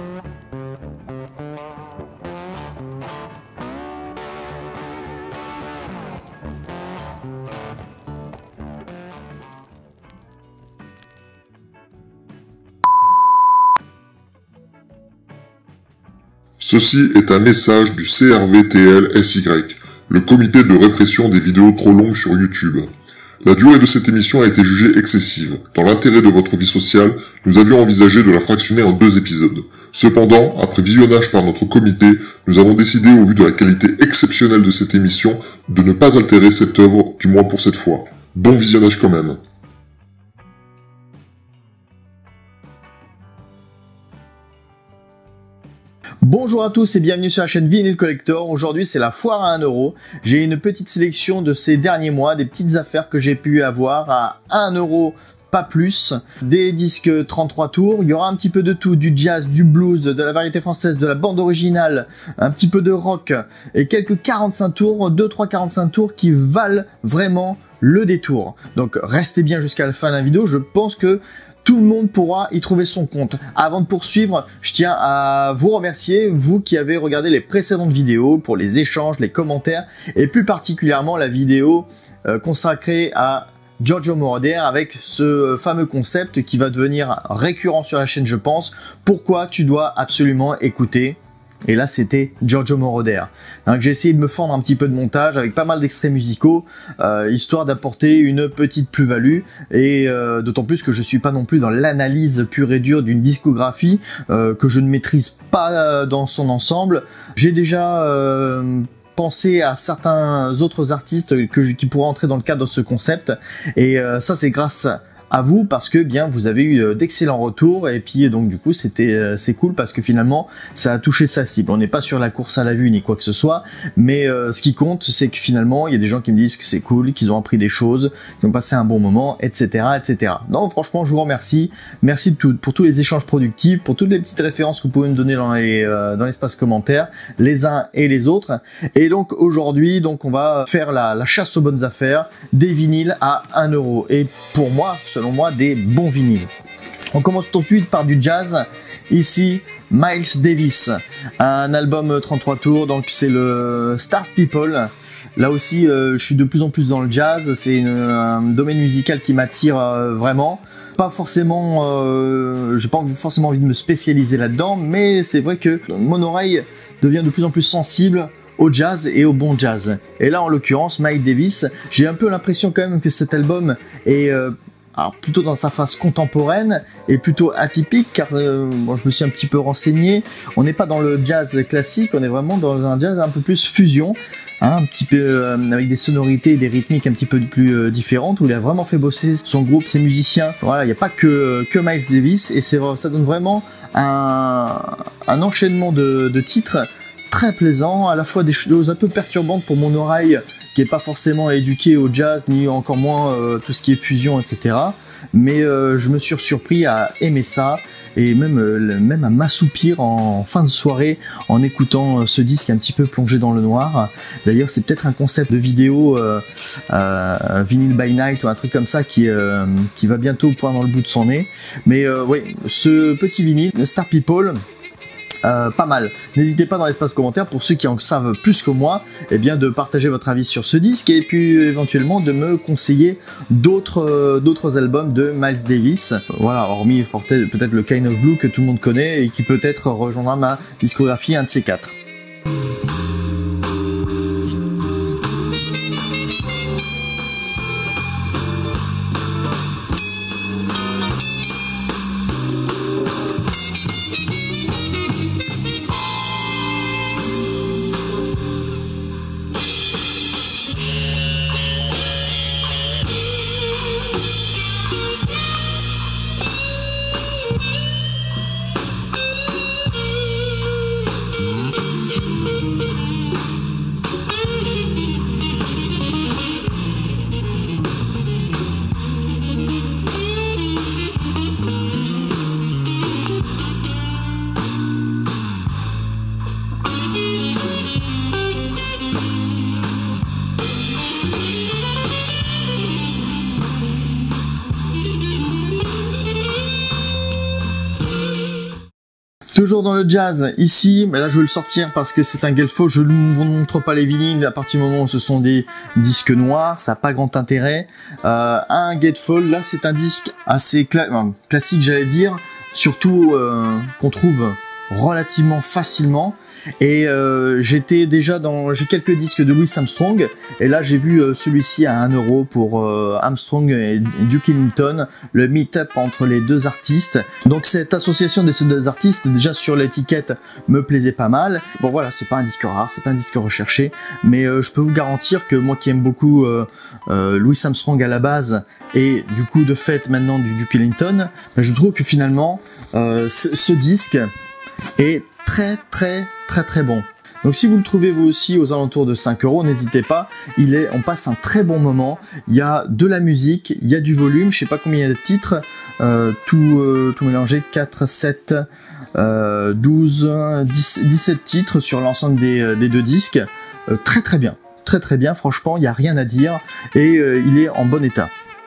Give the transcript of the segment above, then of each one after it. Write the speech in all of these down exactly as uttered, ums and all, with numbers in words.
Ceci est un message du C R V T L S Y, le comité de répression des vidéos trop longues sur YouTube. La durée de cette émission a été jugée excessive. Dans l'intérêt de votre vie sociale, nous avions envisagé de la fractionner en deux épisodes. Cependant, après visionnage par notre comité, nous avons décidé, au vu de la qualité exceptionnelle de cette émission, de ne pas altérer cette œuvre, du moins pour cette fois. Bon visionnage quand même. Bonjour à tous et bienvenue sur la chaîne Vinyl Collector. Aujourd'hui c'est la foire à un euro. J'ai une petite sélection de ces derniers mois, des petites affaires que j'ai pu avoir à un euro, pas plus. Des disques trente-trois tours, il y aura un petit peu de tout, du jazz, du blues, de la variété française, de la bande originale, un petit peu de rock et quelques quarante-cinq tours, deux trois quarante-cinq tours qui valent vraiment le détour. Donc restez bien jusqu'à la fin de la vidéo, je pense que tout le monde pourra y trouver son compte. Avant de poursuivre, je tiens à vous remercier, vous qui avez regardé les précédentes vidéos, pour les échanges, les commentaires, et plus particulièrement la vidéo euh, consacrée à Giorgio Moroder avec ce fameux concept qui va devenir récurrent sur la chaîne, je pense. Pourquoi tu dois absolument écouter. Et là, c'était Giorgio Moroder. Donc, j'ai essayé de me fendre un petit peu de montage avec pas mal d'extraits musicaux, euh, histoire d'apporter une petite plus-value. Et euh, d'autant plus que je suis pas non plus dans l'analyse pure et dure d'une discographie euh, que je ne maîtrise pas euh, dans son ensemble. J'ai déjà euh, pensé à certains autres artistes que je, qui pourraient entrer dans le cadre de ce concept. Et euh, ça, c'est grâce à vous parce que bien vous avez eu d'excellents retours et puis donc du coup c'était euh, c'est cool parce que finalement ça a touché sa cible. On n'est pas sur la course à la vue ni quoi que ce soit, mais euh, ce qui compte c'est que finalement il y a des gens qui me disent que c'est cool, qu'ils ont appris des choses, qu'ils ont passé un bon moment, et cetera, et cetera. Non, franchement je vous remercie, merci de tout, pour tous les échanges productifs, pour toutes les petites références que vous pouvez me donner dans les euh, dans l'espace commentaire, les uns et les autres. Et donc aujourd'hui donc on va faire la, la chasse aux bonnes affaires, des vinyles à un euro. Et pour moi, selon moi, des bons vinyles. On commence tout de suite par du jazz. Ici, Miles Davis, un album trente-trois tours, donc c'est le Star People. Là aussi, euh, je suis de plus en plus dans le jazz. C'est une, un domaine musical qui m'attire euh, vraiment. Pas forcément, euh, j'ai pas forcément envie de me spécialiser là-dedans, mais c'est vrai que mon oreille devient de plus en plus sensible au jazz et au bon jazz. Et là, en l'occurrence, Miles Davis, j'ai un peu l'impression quand même que cet album est euh, alors plutôt dans sa phase contemporaine et plutôt atypique, car euh, bon, je me suis un petit peu renseigné. On n'est pas dans le jazz classique, on est vraiment dans un jazz un peu plus fusion, hein, un petit peu euh, avec des sonorités et des rythmiques un petit peu plus euh, différentes, où il a vraiment fait bosser son groupe, ses musiciens. Voilà, il n'y a pas que que Miles Davis, et c'est ça donne vraiment un, un enchaînement de, de titres très plaisant, à la fois des choses un peu perturbantes pour mon oreille qui est pas forcément éduqué au jazz ni encore moins euh, tout ce qui est fusion, et cetera. Mais euh, je me suis surpris à aimer ça et même euh, même à m'assoupir en fin de soirée en écoutant euh, ce disque un petit peu plongé dans le noir. D'ailleurs, c'est peut-être un concept de vidéo euh, euh, Vinyl by Night ou un truc comme ça qui euh, qui va bientôt poindre dans le bout de son nez. Mais euh, oui, ce petit vinyle Star People, Euh, pas mal. N'hésitez pas dans l'espace commentaire, pour ceux qui en savent plus que moi, eh bien de partager votre avis sur ce disque et puis éventuellement de me conseiller d'autres euh, d'autres albums de Miles Davis. Voilà, hormis peut-être le Kind of Blue que tout le monde connaît et qui peut-être rejoindra ma discographie, un de ces quatre. Mm-hmm. Toujours dans le jazz, ici, mais là je vais le sortir parce que c'est un gatefold, je ne vous montre pas les vinyles à partir du moment où ce sont des disques noirs, ça n'a pas grand intérêt. Euh, un gatefold, là c'est un disque assez cla enfin, classique j'allais dire, surtout euh, qu'on trouve relativement facilement. Et euh, j'étais déjà dans, j'ai quelques disques de Louis Armstrong, et là j'ai vu euh, celui-ci à un euro pour euh, Armstrong et Duke Ellington, le meet-up entre les deux artistes. Donc cette association des deux artistes, déjà sur l'étiquette, me plaisait pas mal. Bon voilà, c'est pas un disque rare, c'est pas un disque recherché, mais euh, je peux vous garantir que moi qui aime beaucoup euh, euh, Louis Armstrong à la base, et du coup de fait maintenant du Duke Ellington, ben, je trouve que finalement euh, ce, ce disque est très très très très bon. Donc si vous le trouvez vous aussi aux alentours de cinq euros, n'hésitez pas, il est, on passe un très bon moment, il y a de la musique, il y a du volume, je sais pas combien il y a de titres, euh, tout, euh, tout mélangé, quatre, sept, euh, douze, dix, dix-sept titres sur l'ensemble des, des deux disques, euh, très très bien, très très bien, franchement il n'y a rien à dire, et euh, il est en bon état.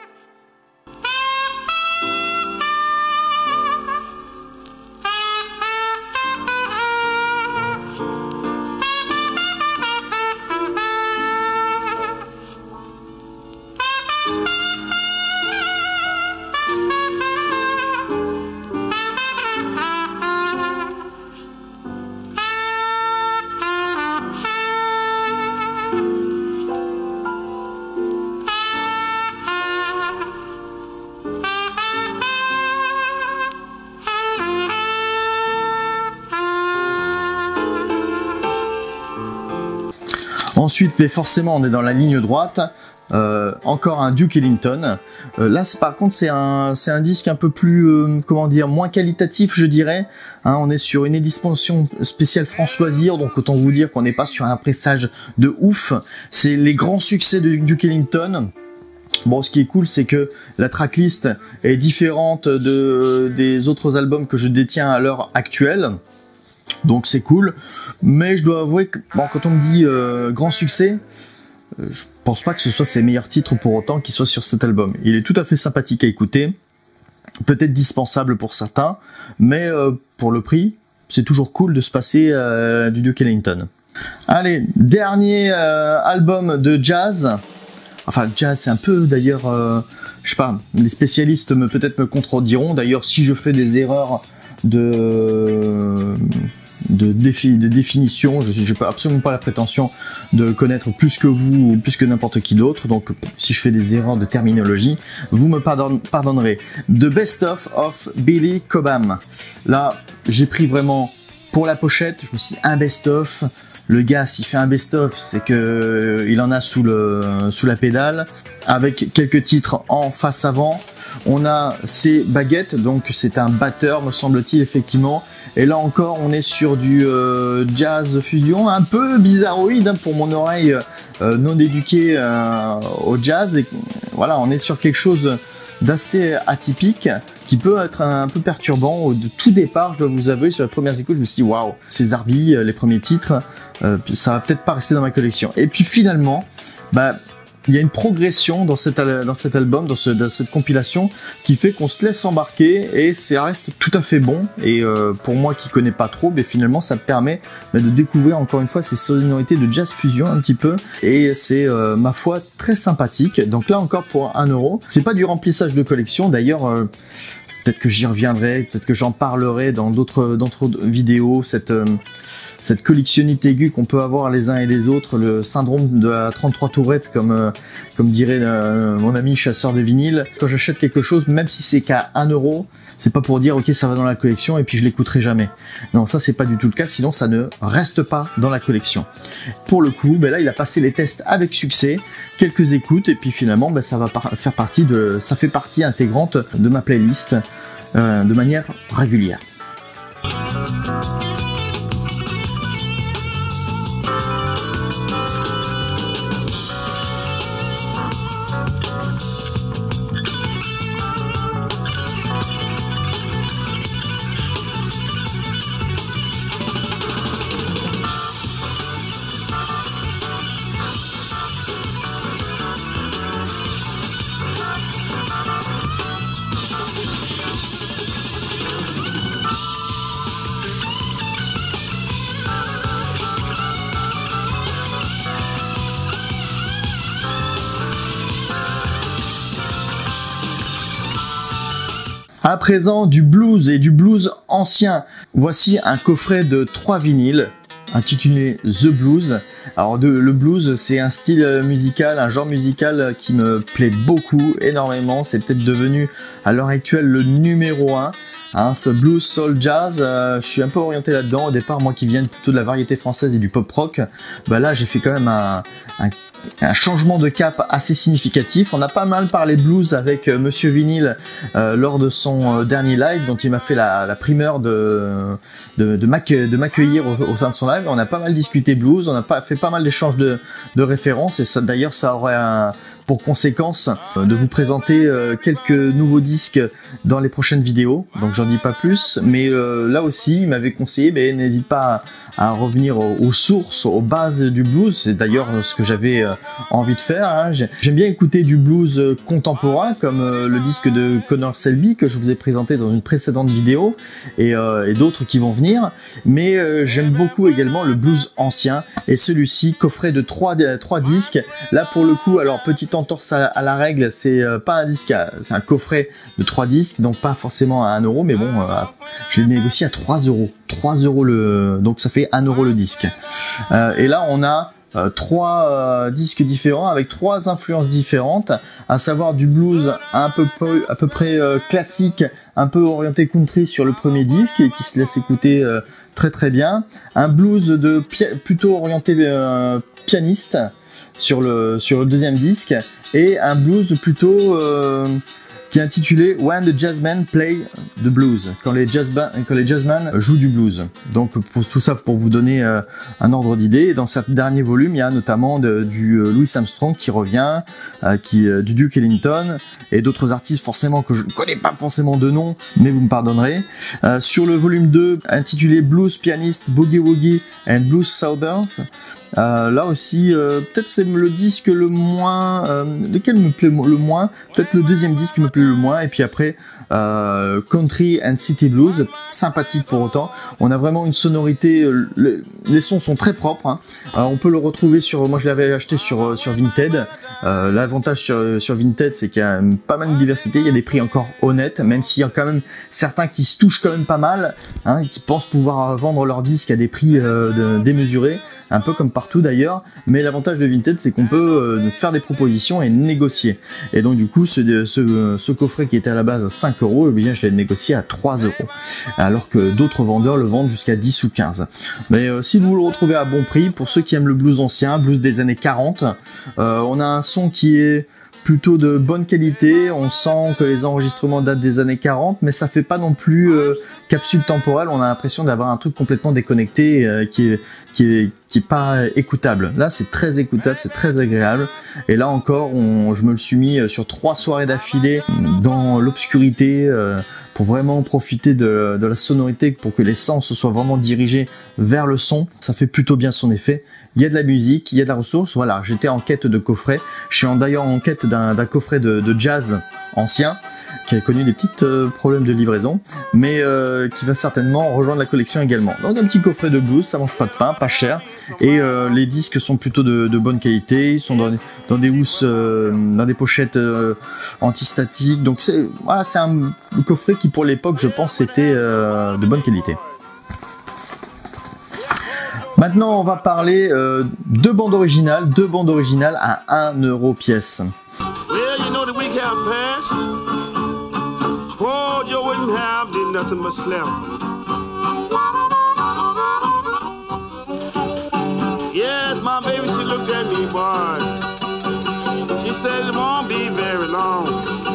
Ensuite, mais forcément, on est dans la ligne droite. Euh, encore un Duke Ellington. Euh, là, par contre, c'est un, c'est un disque un peu plus, euh, comment dire, moins qualitatif, je dirais. Hein, on est sur une édition spéciale France Loisirs, donc autant vous dire qu'on n'est pas sur un pressage de ouf. C'est les grands succès de Duke Ellington. Bon, ce qui est cool, c'est que la tracklist est différente de des autres albums que je détiens à l'heure actuelle. Donc c'est cool, mais je dois avouer que bon, quand on me dit euh, grand succès, euh, je pense pas que ce soit ses meilleurs titres pour autant qu'ils soient sur cet album. Il est tout à fait sympathique à écouter, peut-être dispensable pour certains, mais euh, pour le prix, c'est toujours cool de se passer euh, du Duke Ellington. Allez, dernier euh, album de jazz. Enfin, jazz, c'est un peu d'ailleurs, euh, je sais pas, les spécialistes me peut-être me contrediront. D'ailleurs, si je fais des erreurs de de, défi, de définition, je n'ai absolument pas la prétention de connaître plus que vous ou plus que n'importe qui d'autre, donc si je fais des erreurs de terminologie, vous me pardonne, pardonnerez. The Best of of Billy Cobham. Là, j'ai pris vraiment pour la pochette, je me suis dit un best of. Le gars, s'il fait un best-of, c'est que il en a sous le sous la pédale, avec quelques titres en face avant. On a ses baguettes, donc c'est un batteur, me semble-t-il, effectivement. Et là encore, on est sur du euh, jazz fusion, un peu bizarroïde hein, pour mon oreille euh, non éduquée euh, au jazz. Et voilà, on est sur quelque chose d'assez atypique, qui peut être un peu perturbant. De tout départ, je dois vous avouer, sur les premières écoutes, je me suis dit waouh, ces Arby, les premiers titres, euh, ça va peut-être pas rester dans ma collection. Et puis finalement, bah il y a une progression dans cet, dans cet album, dans, ce, dans cette compilation, qui fait qu'on se laisse embarquer et ça reste tout à fait bon. Et euh, pour moi qui connais pas trop, mais finalement ça me permet bah, de découvrir encore une fois ces sonorités de jazz fusion un petit peu. Et c'est euh, ma foi très sympathique. Donc là encore pour un euro. C'est pas du remplissage de collection. D'ailleurs, euh, peut-être que j'y reviendrai, peut-être que j'en parlerai dans d'autres d'autres vidéos, cette euh, cette collectionnite aiguë qu'on peut avoir les uns et les autres, le syndrome de la trente-trois tourettes, comme euh, comme dirait euh, mon ami chasseur de vinyle. Quand j'achète quelque chose, même si c'est qu'à un euro, c'est pas pour dire ok ça va dans la collection et puis je l'écouterai jamais. Non, ça c'est pas du tout le cas, sinon ça ne reste pas dans la collection. Pour le coup, ben là il a passé les tests avec succès, quelques écoutes et puis finalement ben, ça va par faire partie de, ça fait partie intégrante de ma playlist euh, de manière régulière. À présent, du blues et du blues ancien. Voici un coffret de trois vinyles intitulé The Blues. Alors de, le blues, c'est un style musical, un genre musical qui me plaît beaucoup, énormément. C'est peut-être devenu à l'heure actuelle le numéro un. Hein, ce blues, soul, jazz, euh, je suis un peu orienté là-dedans. Au départ, moi qui viens plutôt de la variété française et du pop rock, bah là j'ai fait quand même un, un un changement de cap assez significatif. On a pas mal parlé blues avec euh, Monsieur Vinyl euh, lors de son euh, dernier live, dont il m'a fait la, la primeur de de, de m'accueillir au, au sein de son live. On a pas mal discuté blues, on a pas fait pas mal d'échanges de, de références, et ça, d'ailleurs ça aurait un, pour conséquence euh, de vous présenter euh, quelques nouveaux disques dans les prochaines vidéos. Donc j'en dis pas plus, mais euh, là aussi il m'avait conseillé, mais n'hésite pas à, à revenir aux, aux sources, aux bases du blues. C'est d'ailleurs ce que j'avais euh, envie de faire. Hein. J'aime bien écouter du blues euh, contemporain, comme euh, le disque de Connor Selby que je vous ai présenté dans une précédente vidéo, et, euh, et d'autres qui vont venir. Mais euh, j'aime beaucoup également le blues ancien, et celui-ci, coffret de trois, trois disques. Là pour le coup, alors petite entorse à, à la règle, c'est euh, pas un disque, c'est un coffret de trois disques, donc pas forcément à un euro, mais bon, euh, je l'ai négocié à trois euros. trois euros le, donc ça fait un euro le disque. Euh, et là on a Euh, trois euh, disques différents avec trois influences différentes, à savoir du blues un peu peu, à peu près euh, classique, un peu orienté country sur le premier disque et qui se laisse écouter euh, très très bien, un blues de plutôt orienté euh, pianiste sur le sur le deuxième disque, et un blues plutôt euh, qui est intitulé When the Jazzmen Play the Blues, quand les jazzmen quand les jazzmen jouent du blues. Donc pour tout ça, pour vous donner euh, un ordre d'idée, dans ce dernier volume, il y a notamment de, du euh, Louis Armstrong qui revient, euh, qui euh, du Duke Ellington et d'autres artistes forcément que je ne connais pas forcément de nom, mais vous me pardonnerez. Euh, sur le volume deux, intitulé Blues Pianist Boogie Woogie and Blues Southerns, euh, là aussi euh, peut-être c'est le disque le moins euh, lequel me plaît le moins, peut-être le deuxième disque me plaît le moins, et puis après euh, Country and City Blues, sympathique pour autant. On a vraiment une sonorité, euh, les, les sons sont très propres, hein. Euh, on peut le retrouver sur, moi je l'avais acheté sur sur Vinted. Euh, l'avantage sur, sur Vinted, c'est qu'il y a pas mal de diversité, il y a des prix encore honnêtes, même s'il y a quand même certains qui se touchent quand même pas mal, hein, qui pensent pouvoir vendre leurs disques à des prix euh, de, démesurés, un peu comme partout d'ailleurs. Mais l'avantage de Vinted, c'est qu'on peut euh, faire des propositions et négocier. Et donc du coup, ce, ce, ce coffret qui était à la base à cinq euros, eh bien je l'ai négocié à trois euros, alors que d'autres vendeurs le vendent jusqu'à dix ou quinze. Mais euh, si vous le retrouvez à bon prix, pour ceux qui aiment le blues ancien, blues des années quarante, euh, on a un son qui est plutôt de bonne qualité, on sent que les enregistrements datent des années quarante, mais ça fait pas non plus euh, capsule temporelle, on a l'impression d'avoir un truc complètement déconnecté euh, qui est qui est qui est pas écoutable. Là, c'est très écoutable, c'est très agréable. Et là encore, on, je me le suis mis sur trois soirées d'affilée dans l'obscurité euh, pour vraiment profiter de, de la sonorité, pour que les sens soient vraiment dirigés vers le son. Ça fait plutôt bien son effet. Il y a de la musique, il y a de la ressource. Voilà, j'étais en quête de coffret. Je suis d'ailleurs en quête d'un coffret de, de jazz ancien qui a connu des petits euh, problèmes de livraison, mais euh, qui va certainement rejoindre la collection également. Donc un petit coffret de blues, ça mange pas de pain, pas cher, et euh, les disques sont plutôt de, de bonne qualité. Ils sont dans, dans des housses, euh, dans des pochettes euh, antistatiques. Donc c'est voilà, c'est un coffret qui pour l'époque, je pense, était euh, de bonne qualité. Maintenant, on va parler euh, de bandes originales, deux bandes originales à un euro pièce. Well, you know the week have passed. Poor Joe wouldn't have did nothing but slept. Yes, my baby, she looked at me, boy. She said it won't be very long.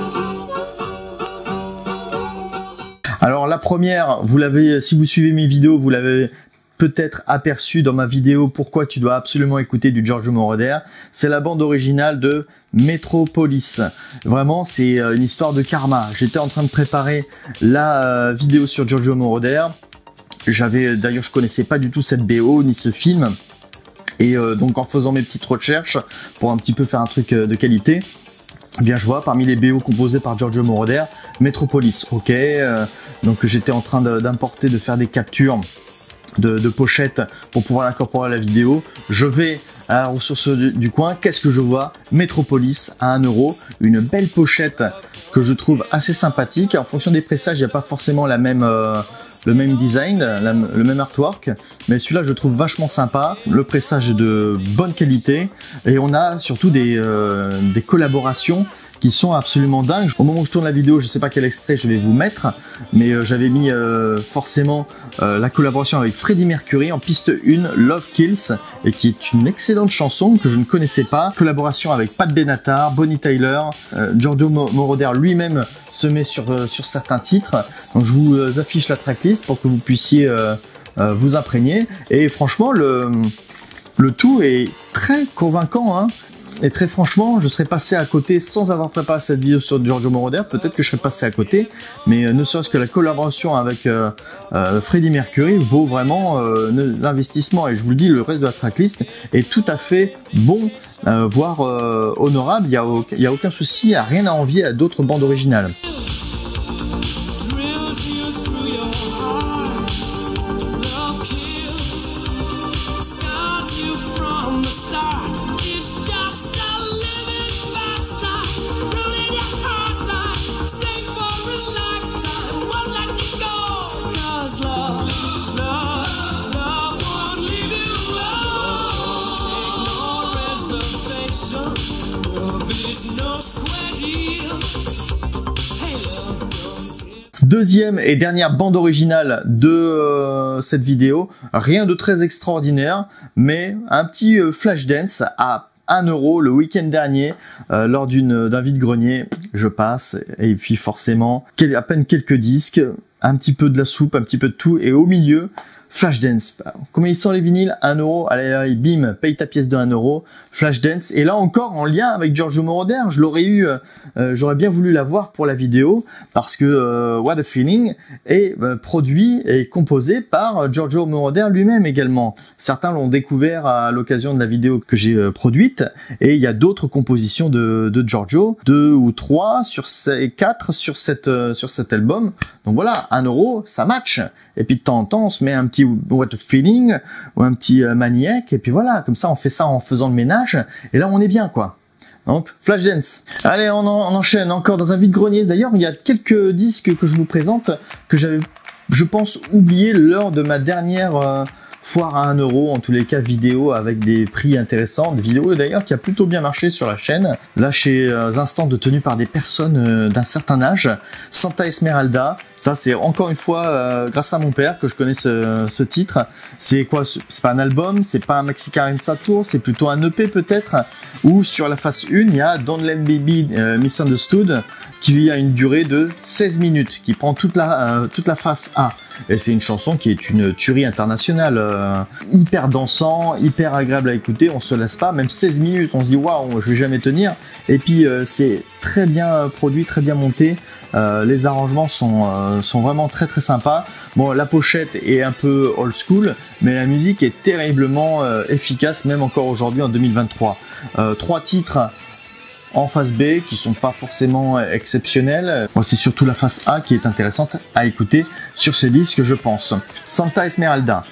Alors la première, vous l'avez, si vous suivez mes vidéos, vous l'avez peut-être aperçu dans ma vidéo pourquoi tu dois absolument écouter du Giorgio Moroder. C'est la bande originale de Metropolis. Vraiment, c'est une histoire de karma. J'étais en train de préparer la vidéo sur Giorgio Moroder. J'avais, d'ailleurs, je connaissais pas du tout cette B O ni ce film. Et euh, donc en faisant mes petites recherches pour un petit peu faire un truc de qualité, eh bien je vois parmi les B O composés par Giorgio Moroder, Metropolis. Ok, euh, donc j'étais en train d'importer, de, de faire des captures De, de pochette pour pouvoir l'incorporer à la vidéo. Je vais à la ressource du, du coin. Qu'est-ce que je vois? Metropolis à un euro, une belle pochette que je trouve assez sympathique. En fonction des pressages, il n'y a pas forcément la même, euh, le même design, la, le même artwork, mais celui-là je trouve vachement sympa. Le pressage est de bonne qualité et on a surtout des, euh, des collaborations qui sont absolument dingues. Au moment où je tourne la vidéo, je sais pas quel extrait je vais vous mettre, mais euh, j'avais mis euh, forcément euh, la collaboration avec Freddie Mercury en piste un, Love Kills, et qui est une excellente chanson que je ne connaissais pas. Collaboration avec Pat Benatar, Bonnie Tyler, euh, Giorgio Moroder lui-même se met sur, euh, sur certains titres. Donc je vous euh, affiche la tracklist pour que vous puissiez euh, euh, vous imprégner. Et franchement, le, le tout est très convaincant, hein. Et très franchement, je serais passé à côté sans avoir préparé cette vidéo sur Giorgio Moroder. Peut-être que je serais passé à côté, mais euh, ne serait-ce que la collaboration avec euh, euh, Freddie Mercury vaut vraiment euh, l'investissement. Et je vous le dis, le reste de la tracklist est tout à fait bon, euh, voire euh, honorable. Il n'y a, aucun, il y a aucun souci, il n'y a rien à envier à d'autres bandes originales. Deuxième et dernière bande originale de euh, cette vidéo, rien de très extraordinaire, mais un petit euh, Flashdance à un euro le week-end dernier euh, lors d'une d'un vide-grenier. Je passe et puis forcément quel, à peine quelques disques, un petit peu de la soupe, un petit peu de tout, et au milieu Flashdance. Combien il sort les vinyles? un euro. Allez, allez, bim, paye ta pièce de un euro. Flashdance. Et là encore, en lien avec Giorgio Moroder, je l'aurais eu, euh, j'aurais bien voulu l'avoir pour la vidéo, parce que euh, What a Feeling est euh, produit et composé par Giorgio Moroder lui-même également. Certains l'ont découvert à l'occasion de la vidéo que j'ai euh, produite, et il y a d'autres compositions de, de Giorgio, deux ou trois sur ces quatre sur cette, euh, sur cet album. Donc voilà, un euro, ça match. Et puis de temps en temps, on se met un petit What a Feeling ou un petit euh, Maniac, et puis voilà, comme ça on fait ça en faisant le ménage, et là on est bien quoi. Donc Flashdance. Allez, on, en, on enchaîne encore dans un vide-grenier. D'ailleurs, il y a quelques disques que je vous présente que j'avais, je pense, oublié lors de ma dernière euh, foire à un euro, en tous les cas vidéo avec des prix intéressants, des vidéos d'ailleurs qui a plutôt bien marché sur la chaîne, là chez euh, un stand tenu par des personnes euh, d'un certain âge. Santa Esmeralda, ça c'est encore une fois euh, grâce à mon père que je connais ce, ce titre. C'est quoi? C'est pas un album, c'est pas un Mexican Tour, c'est plutôt un E P peut-être, où sur la face un il y a Don't Let Me Be euh, Misunderstood, qui a une durée de seize minutes, qui prend toute la, euh, toute la face A. Et c'est une chanson qui est une tuerie internationale, euh, hyper dansant, hyper agréable à écouter, on se lasse pas, même seize minutes, on se dit waouh, je vais jamais tenir. Et puis euh, c'est très bien produit, très bien monté, euh, les arrangements sont, euh, sont vraiment très très sympas. Bon, la pochette est un peu old school, mais la musique est terriblement euh, efficace, même encore aujourd'hui en deux mille vingt-trois. Euh, trois titres en face B qui sont pas forcément exceptionnels. Bon, c'est surtout la face A qui est intéressante à écouter sur ce disque, je pense. Santa Esmeralda.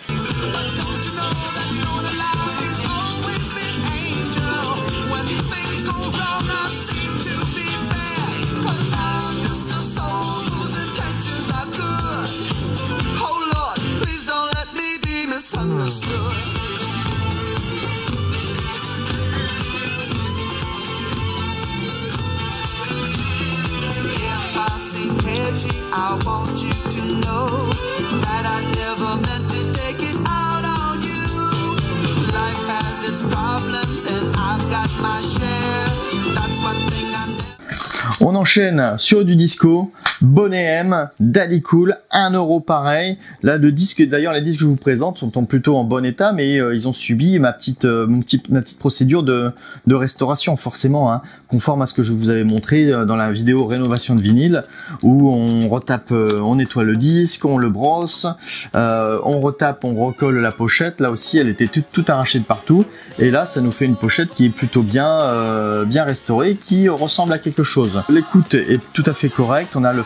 I want you to know that I never meant to take it out on you. Life has its problems and I've got my share. That's one thing I never... On enchaîne sur du disco, Boney M, Daddy Cool, un euro pareil. Là, le disque, d'ailleurs, les disques que je vous présente sont plutôt en bon état, mais euh, ils ont subi ma petite, euh, mon petit, ma petite procédure de, de restauration, forcément, hein, conforme à ce que je vous avais montré dans la vidéo rénovation de vinyle, où on retape, euh, on nettoie le disque, on le brosse, euh, on retape, on recolle la pochette. Là aussi, elle était tout, tout arrachée de partout, et là, ça nous fait une pochette qui est plutôt bien, euh, bien restaurée, qui ressemble à quelque chose. L'écoute est tout à fait correcte. On a le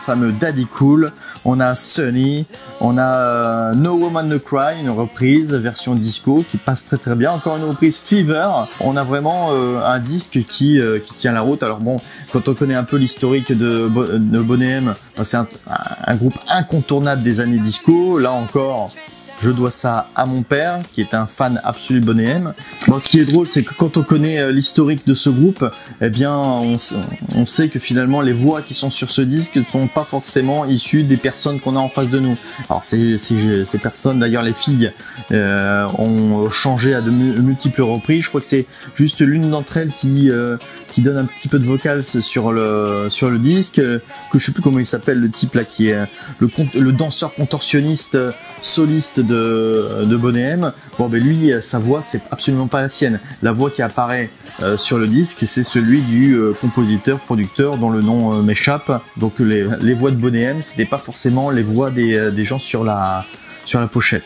fameux Daddy Cool, on a Sunny, on a euh, No Woman No Cry, une reprise version disco qui passe très très bien, encore une reprise Fever. On a vraiment euh, un disque qui euh, qui tient la route. Alors bon, quand on connaît un peu l'historique de, de Boney M, c'est un, un groupe incontournable des années disco. Là encore, je dois ça à mon père, qui est un fan absolu de Boney M. Bon, ce qui est drôle, c'est que quand on connaît l'historique de ce groupe, eh bien, on, on sait que finalement, les voix qui sont sur ce disque ne sont pas forcément issues des personnes qu'on a en face de nous. Alors, ces, ces, ces personnes, d'ailleurs, les filles, euh, ont changé à de multiples reprises. Je crois que c'est juste l'une d'entre elles qui... Euh, qui donne un petit peu de vocals sur le sur le disque, que je sais plus comment il s'appelle, le type là qui est le le danseur contorsionniste soliste de de Boney M. Bon ben lui, sa voix c'est absolument pas la sienne. La voix qui apparaît euh, sur le disque, c'est celui du euh, compositeur producteur dont le nom euh, m'échappe. Donc les les voix de Boney M, c'était pas forcément les voix des des gens sur la sur la pochette.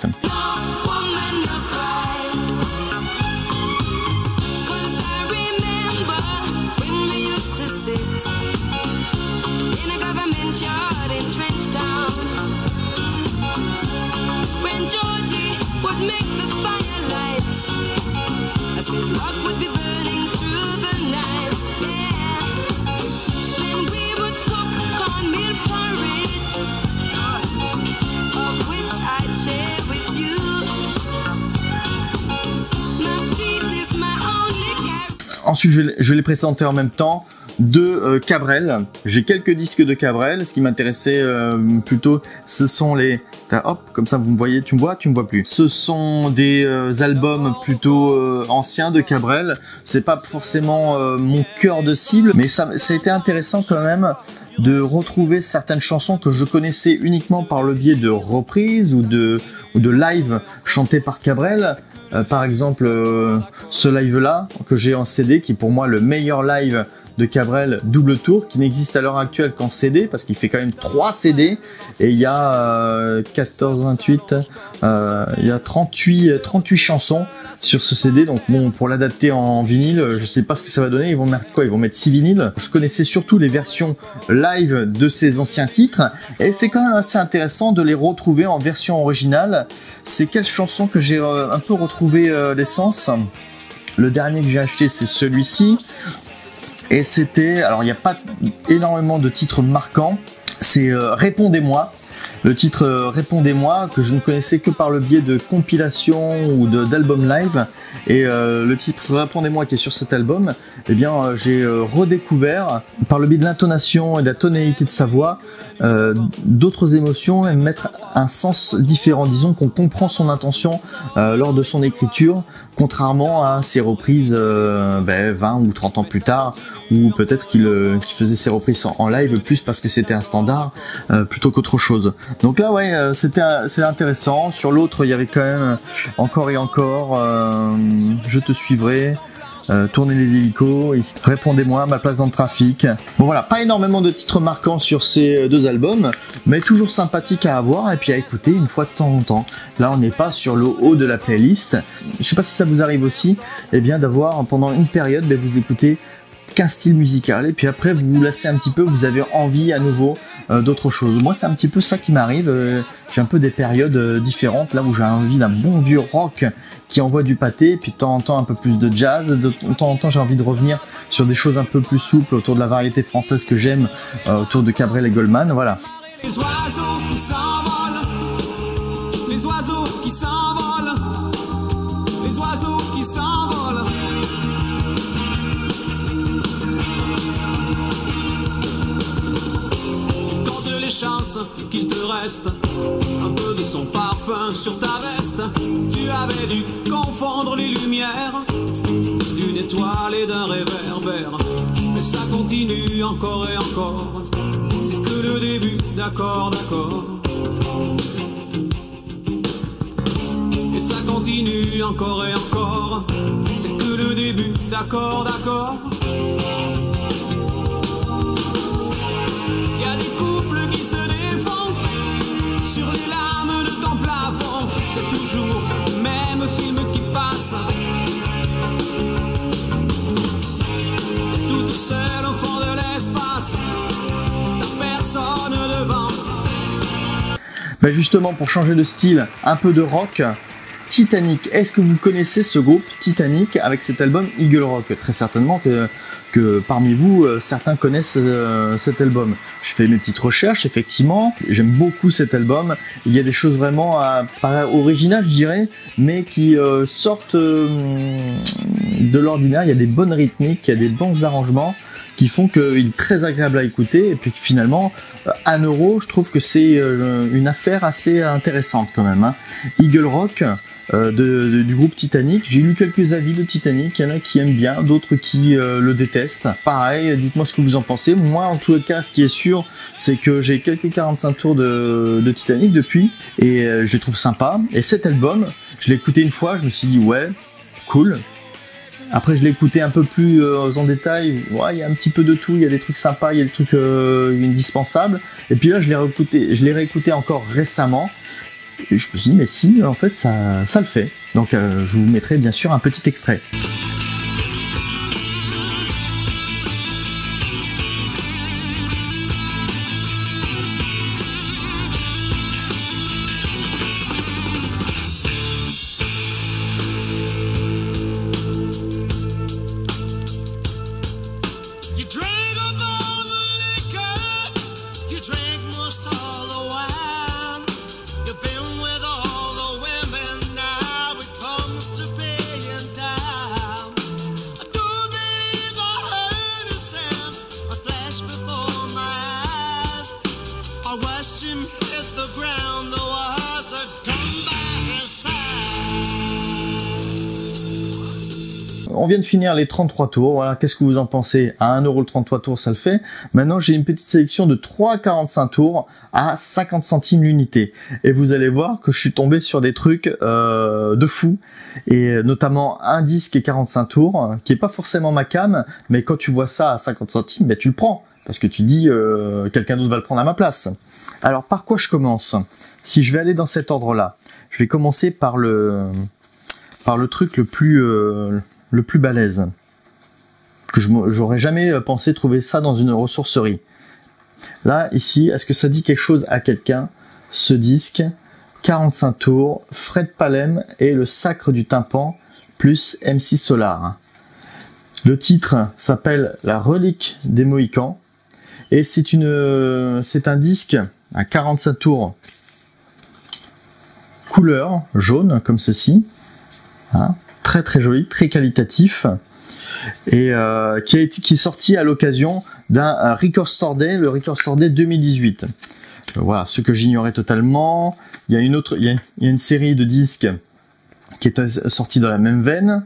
Ensuite, je vais, je vais les présenter en même temps. De euh, Cabrel, j'ai quelques disques de Cabrel. Ce qui m'intéressait euh, plutôt, ce sont les... Hop, comme ça vous me voyez, tu me vois, tu me vois plus. Ce sont des euh, albums plutôt euh, anciens de Cabrel. C'est pas forcément euh, mon cœur de cible, mais ça, ça a été intéressant quand même de retrouver certaines chansons que je connaissais uniquement par le biais de reprises ou de, ou de live chantés par Cabrel. Euh, par exemple, euh, ce live-là que j'ai en C D, qui est pour moi le meilleur live de Cabrel double tour, qui n'existe à l'heure actuelle qu'en C D, parce qu'il fait quand même trois C D, et il y a euh, quatorze, vingt-huit, euh, il y a trente-huit, trente-huit chansons sur ce C D, donc bon, pour l'adapter en vinyle, je sais pas ce que ça va donner, ils vont mettre quoi? Ils vont mettre six vinyles. Je connaissais surtout les versions live de ces anciens titres, et c'est quand même assez intéressant de les retrouver en version originale. C'est quelle chanson que j'ai euh, un peu retrouvé euh, l'essence? Le dernier que j'ai acheté, c'est celui-ci. Et c'était, alors il n'y a pas énormément de titres marquants, c'est euh, Répondez-moi, le titre euh, Répondez-moi que je ne connaissais que par le biais de compilations ou de d'albums live, et euh, le titre Répondez-moi qui est sur cet album, eh bien euh, j'ai euh, redécouvert par le biais de l'intonation et de la tonalité de sa voix euh, d'autres émotions et mettre un sens différent, disons qu'on comprend son intention euh, lors de son écriture, contrairement à ses reprises euh, ben, vingt ou trente ans plus tard, ou peut-être qu'il euh, qu'il faisait ses reprises en, en live plus parce que c'était un standard euh, plutôt qu'autre chose. Donc là ouais, euh, c'était c'est intéressant. Sur l'autre il y avait quand même encore et encore euh, Je te suivrai, Euh, tournez les hélicos, et Répondez-moi, Ma place dans le trafic. Bon voilà, pas énormément de titres marquants sur ces deux albums, mais toujours sympathique à avoir et puis à écouter une fois de temps en temps. Là on n'est pas sur le haut de la playlist. Je sais pas si ça vous arrive aussi, eh bien d'avoir pendant une période, ben, vous écoutez qu'un style musical et puis après vous vous lassez un petit peu, vous avez envie à nouveau euh, d'autre chose. Moi c'est un petit peu ça qui m'arrive, euh, j'ai un peu des périodes euh, différentes, là où j'ai envie d'un bon vieux rock qui envoie du pâté, puis de temps en temps un peu plus de jazz, de temps en temps j'ai envie de revenir sur des choses un peu plus souples autour de la variété française que j'aime, euh, autour de Cabrel et Goldman, voilà. Les oiseaux qui s'envolent, les oiseaux qui s'envolent, les oiseaux qui s'envolent. Tente les chances qu'il te reste un peu de son parfum sur ta veste. Tu avais dû confondre les lumières d'une étoile et d'un réverbère. Mais ça continue encore et encore. C'est que le début, d'accord, d'accord. Et ça continue encore et encore. C'est que le début, d'accord, d'accord. Y a des couples qui se défendent sur les lames de ton plafond. C'est toujours le même film qui passe. Toute seule au fond de l'espace. T'as personne de Bah justement, pour changer de style, un peu de rock, Titanic. Est-ce que vous connaissez ce groupe Titanic avec cet album Eagle Rock? Très certainement que, que parmi vous, euh, certains connaissent euh, cet album. Je fais mes petites recherches, effectivement. J'aime beaucoup cet album. Il y a des choses vraiment euh, pas originales, je dirais, mais qui euh, sortent euh, de l'ordinaire. Il y a des bonnes rythmiques, il y a des bons arrangements qui font qu'il est très agréable à écouter, et puis que finalement, un euro, je trouve que c'est euh, une affaire assez intéressante quand même. Hein. Eagle Rock, euh, de, de, du groupe Titanic, j'ai lu quelques avis de Titanic, il y en a qui aiment bien, d'autres qui euh, le détestent. Pareil, dites-moi ce que vous en pensez. Moi, en tout cas, ce qui est sûr, c'est que j'ai quelques quarante-cinq tours de, de Titanic depuis, et euh, je les trouve sympas. Et cet album, je l'ai écouté une fois, je me suis dit, ouais, cool. Après, je l'ai écouté un peu plus euh, en détail. Ouais, il y a un petit peu de tout. Il y a des trucs sympas, il y a des trucs euh, indispensables. Et puis là, je l'ai réécouté, je l'ai réécouté encore récemment. Et je me suis dit, mais si, en fait, ça, ça le fait. Donc, euh, je vous mettrai bien sûr un petit extrait. On vient de finir les trente-trois tours, voilà, qu'est-ce que vous en pensez? À un euro le trente-trois tours, ça le fait. Maintenant, j'ai une petite sélection de trois à quarante-cinq tours à cinquante centimes l'unité. Et vous allez voir que je suis tombé sur des trucs euh, de fou. Et notamment un disque et quarante-cinq tours, qui est pas forcément ma cam, mais quand tu vois ça à cinquante centimes, ben tu le prends. Parce que tu dis, euh, quelqu'un d'autre va le prendre à ma place. Alors, par quoi je commence? Si je vais aller dans cet ordre-là, je vais commencer par le, par le truc le plus... Euh, le plus balèze, que je j'aurais jamais pensé trouver ça dans une ressourcerie. Là, ici, est-ce que ça dit quelque chose à quelqu'un? Ce disque, quarante-cinq tours, Fred Palem et le Sacre du Tympan, plus M C Solar. Le titre s'appelle La Relique des Mohicans, et c'est une, c'est un disque à quarante-cinq tours, couleur jaune, comme ceci, hein. Très très joli, très qualitatif, et euh, qui, a été, qui est sorti à l'occasion d'un Record Store Day, le Record Store Day deux mille dix-huit. Euh, voilà, ce que j'ignorais totalement. Il y a une autre, il y a, il y a une série de disques qui est sortie dans la même veine.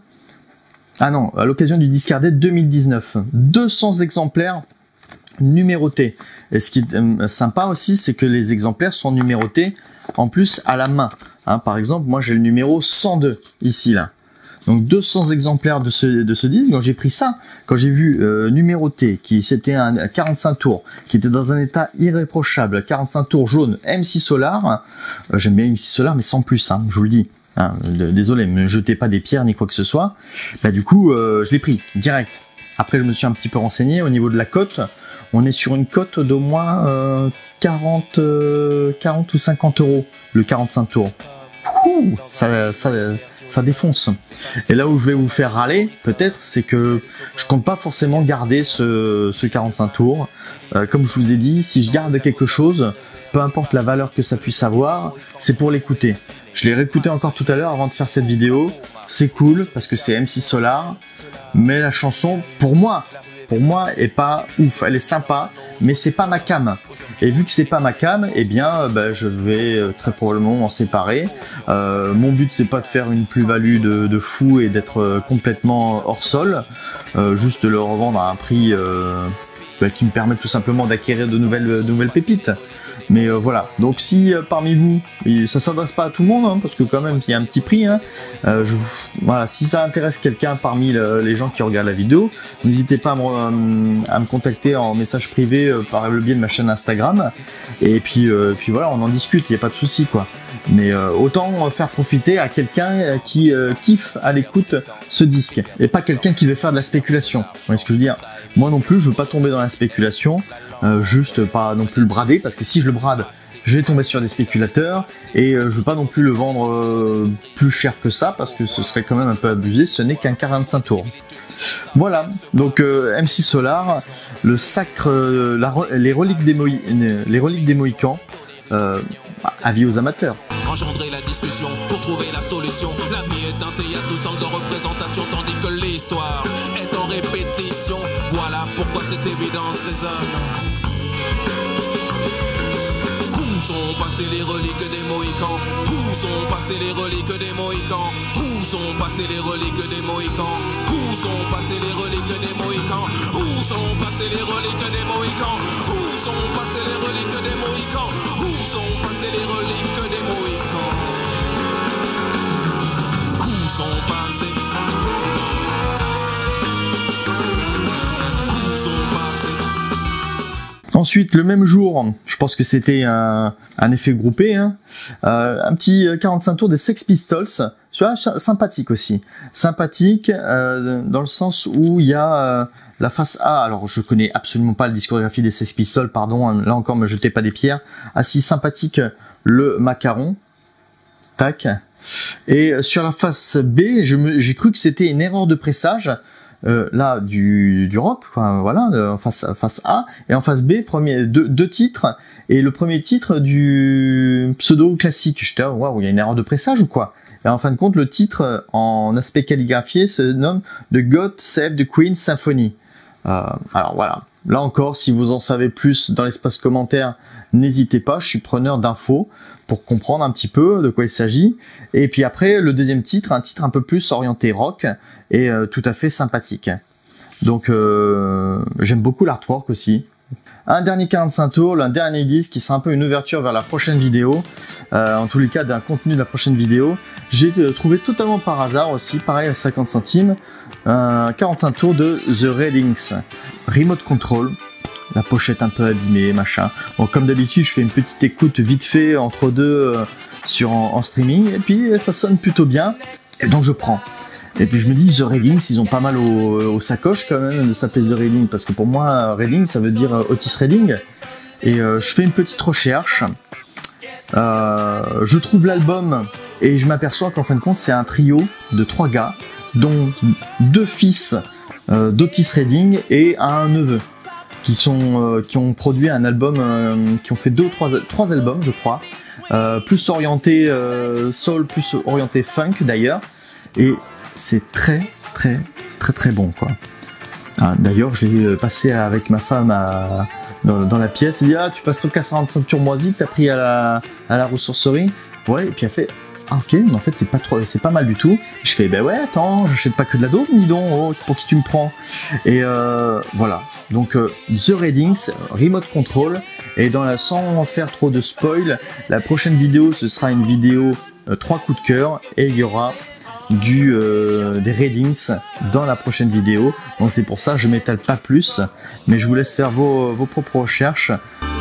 Ah non, à l'occasion du Discard Day deux mille dix-neuf, deux cents exemplaires numérotés. Et ce qui est sympa aussi, c'est que les exemplaires sont numérotés en plus à la main. Hein, par exemple, moi j'ai le numéro cent deux ici là. Donc deux cents exemplaires de ce de ce disque. Donc j'ai pris ça quand j'ai vu euh, numéroté, qui c'était un à quarante-cinq tours, qui était dans un état irréprochable, quarante-cinq tours jaune, M six Solar. Euh, J'aime bien M six Solar, mais sans plus, hein, je vous le dis. Hein, désolé, ne me jetez pas des pierres ni quoi que ce soit. Bah du coup, euh, je l'ai pris direct. Après, je me suis un petit peu renseigné au niveau de la cote. On est sur une cote d'au moins euh, quarante, euh, quarante ou cinquante euros le quarante-cinq tours. Ouh, ça, ça, ça défonce. Et là où je vais vous faire râler, peut-être, c'est que je compte pas forcément garder ce, ce quarante-cinq tours. Euh, comme je vous ai dit, si je garde quelque chose, peu importe la valeur que ça puisse avoir, c'est pour l'écouter. Je l'ai réécouté encore tout à l'heure avant de faire cette vidéo. C'est cool parce que c'est M six Solar, mais la chanson, pour moi, pour moi, est pas ouf. Elle est sympa, mais c'est pas ma cam. Et vu que c'est pas ma cam, eh bien, bah, je vais euh, très probablement m'en séparer. Euh, mon but, c'est pas de faire une plus-value de, de fou et d'être euh, complètement hors sol, euh, juste de le revendre à un prix euh, bah, qui me permet tout simplement d'acquérir de nouvelles, de nouvelles pépites. Mais euh, voilà, donc si euh, parmi vous, et ça s'adresse pas à tout le monde, hein, parce que quand même il y a un petit prix, hein, euh, je, voilà, si ça intéresse quelqu'un parmi le, les gens qui regardent la vidéo, n'hésitez pas à me, à me contacter en message privé euh, par le biais de ma chaîne Instagram, et puis, euh, puis voilà, on en discute, il n'y a pas de souci quoi. Mais euh, autant faire profiter à quelqu'un qui euh, kiffe à l'écoute ce disque, et pas quelqu'un qui veut faire de la spéculation, vous voyez ce que je veux dire. Moi non plus, je veux pas tomber dans la spéculation, euh, juste pas non plus le brader, parce que si je le brade, je vais tomber sur des spéculateurs et euh, je veux pas non plus le vendre euh, plus cher que ça parce que ce serait quand même un peu abusé, ce n'est qu'un quarante-cinq tours. Voilà, donc euh, M six Solar, le sacre, euh, la, les, reliques des Mohi les reliques des Mohicans, euh, avis aux amateurs. Engendrer la discussion pour trouver la solution. La vie est un théâtre, nous sommes en représentation, tandis que l'histoire est en répétition. Voilà pourquoi cette évidence résonne. Où sont passées les reliques des Mohicans? Où sont passées les reliques des Mohicans? Où sont passées les reliques des Mohicans? Où sont passées les reliques des Mohicans? Où sont passées les reliques des Mohicans? Où sont passées les reliques des Mohicans? Où sont passées les reliques des Mohicans? Où sont passées? Où sont passées? Ensuite, le même jour, je pense que c'était un, un effet groupé, hein, euh, un petit quarante-cinq tours des Sex Pistols, tu vois, sympathique aussi. Sympathique euh, dans le sens où il y a euh, la face A, alors je connais absolument pas la discographie des Sex Pistols, pardon, hein, là encore me jetez pas des pierres. Ah si, sympathique, le macaron, tac. Et sur la face B, je me, j'ai cru que c'était une erreur de pressage. Euh, là du, du rock, quoi, voilà, en face, face A, et en face B, premier, deux, deux titres, et le premier titre du pseudo classique. J'étais, waouh, il y a une erreur de pressage ou quoi? Et en fin de compte, le titre en aspect calligraphié se nomme The God Save the Queen Symphony. Euh, alors voilà, là encore, si vous en savez plus dans l'espace commentaire, n'hésitez pas, je suis preneur d'infos pour comprendre un petit peu de quoi il s'agit. Et puis après, le deuxième titre, un titre un peu plus orienté rock et euh, tout à fait sympathique. Donc euh, j'aime beaucoup l'artwork aussi. Un dernier quarante-cinq tours, un dernier disque qui sera un peu une ouverture vers la prochaine vidéo, euh, en tous les cas d'un contenu de la prochaine vidéo. J'ai trouvé totalement par hasard aussi, pareil à cinquante centimes, un quarante-cinq tours de The Readings, Remote Control. La pochette un peu abîmée, machin. Bon, comme d'habitude, je fais une petite écoute vite fait entre deux euh, sur en, en streaming, et puis ça sonne plutôt bien, et donc je prends. Et puis je me dis, The Readings, ils ont pas mal aux, aux sacoches quand même de s'appeler The Reading, parce que pour moi, Reading, ça veut dire Otis Redding. Et euh, je fais une petite recherche, euh, je trouve l'album, et je m'aperçois qu'en fin de compte, c'est un trio de trois gars, dont deux fils euh, d'Otis Redding et un neveu, qui sont euh, qui ont produit un album, euh, qui ont fait deux ou trois trois albums, je crois, euh, plus orienté euh, soul, plus orienté funk d'ailleurs, et c'est très très très très bon quoi. Ah, d'ailleurs, je l'ai passé avec ma femme à, dans, dans la pièce. Elle dit, ah, tu passes ton quarante-cinq tours moisi que t'as pris à la à la ressourcerie. Ouais, et puis elle fait, ah, ok, mais en fait c'est pas trop, c'est pas mal du tout. Je fais, ben ouais, attends, j'achète pas que de la dope, dis donc, oh, pour qui tu me prends? Et euh, voilà. Donc euh, The Readings, Remote Control, et dans la, sans faire trop de spoil, la prochaine vidéo ce sera une vidéo euh, trois coups de cœur, et il y aura du euh, des Readings dans la prochaine vidéo. Donc c'est pour ça je m'étale pas plus, mais je vous laisse faire vos, vos propres recherches.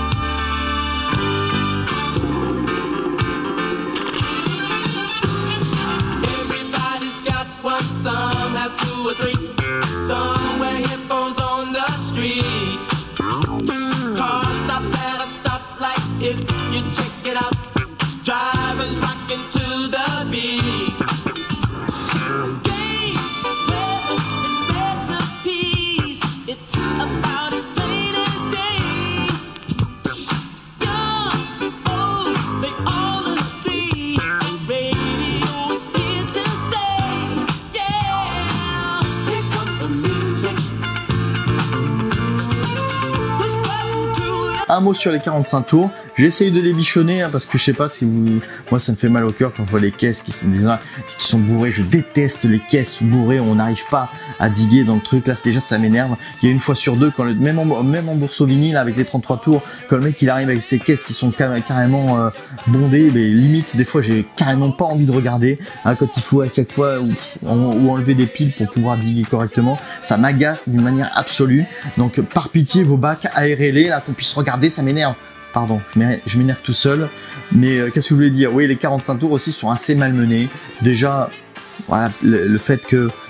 Un mot sur les quarante-cinq tours. J'essaye de les bichonner hein, parce que je sais pas si vous... Moi ça me fait mal au cœur quand je vois les caisses qui sont, déjà, qui sont bourrées. Je déteste les caisses bourrées, on n'arrive pas à diguer dans le truc. Là déjà ça m'énerve. Il y a une fois sur deux, quand le... même, en... même en bourse au vinyle avec les trente-trois tours, quand le mec il arrive avec ses caisses qui sont car... carrément euh, bondées, mais limite des fois j'ai carrément pas envie de regarder hein, quand il faut à chaque fois ou... ou enlever des piles pour pouvoir diguer correctement. Ça m'agace d'une manière absolue. Donc par pitié vos bacs, aérez-les là qu'on puisse regarder, ça m'énerve. Pardon, je m'énerve tout seul. Mais euh, qu'est-ce que je voulais dire? Oui, les quarante-cinq tours aussi sont assez malmenés. Déjà, voilà, le, le fait que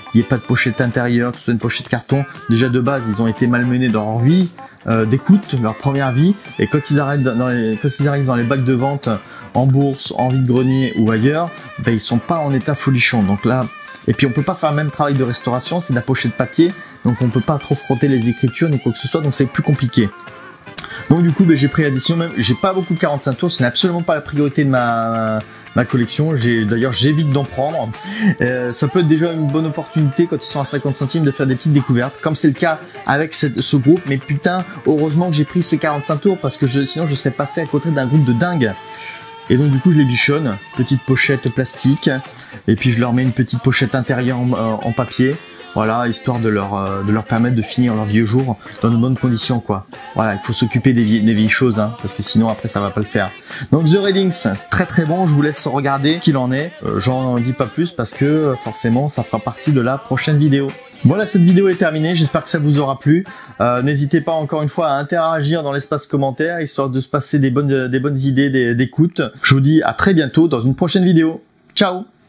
il n'y ait pas de pochette intérieure, que ce soit une pochette carton. Déjà de base, ils ont été malmenés dans leur vie euh, d'écoute, leur première vie, et quand ils arrêtent dans les, quand ils arrivent dans les bacs de vente, en bourse, en vide-grenier ou ailleurs, ben ils sont pas en état folichon. Donc là, et puis on peut pas faire le même travail de restauration, c'est de la pochette papier, donc on peut pas trop frotter les écritures ni quoi que ce soit, donc c'est plus compliqué. Donc du coup, ben, j'ai pris la décision, même, j'ai pas beaucoup de quarante-cinq tours, ce n'est absolument pas la priorité de ma ma collection. J'ai d'ailleurs j'évite d'en prendre. Euh, ça peut être déjà une bonne opportunité quand ils sont à cinquante centimes de faire des petites découvertes, comme c'est le cas avec cette, ce groupe. Mais putain, heureusement que j'ai pris ces quarante-cinq tours parce que je, sinon je serais passé à côté d'un groupe de dingue. Et donc du coup je les bichonne, petite pochette plastique, et puis je leur mets une petite pochette intérieure en, en papier. Voilà, histoire de leur euh, de leur permettre de finir leur vieux jour dans de bonnes conditions, quoi. Voilà, il faut s'occuper des, vie des vieilles choses, hein, parce que sinon après ça va pas le faire. Donc The Readings, très très bon, je vous laisse regarder qu'il en est. Euh, J'en dis pas plus parce que forcément ça fera partie de la prochaine vidéo. Voilà, cette vidéo est terminée, j'espère que ça vous aura plu. Euh, N'hésitez pas encore une fois à interagir dans l'espace commentaire, histoire de se passer des bonnes des bonnes idées d'écoute. Je vous dis à très bientôt dans une prochaine vidéo. Ciao!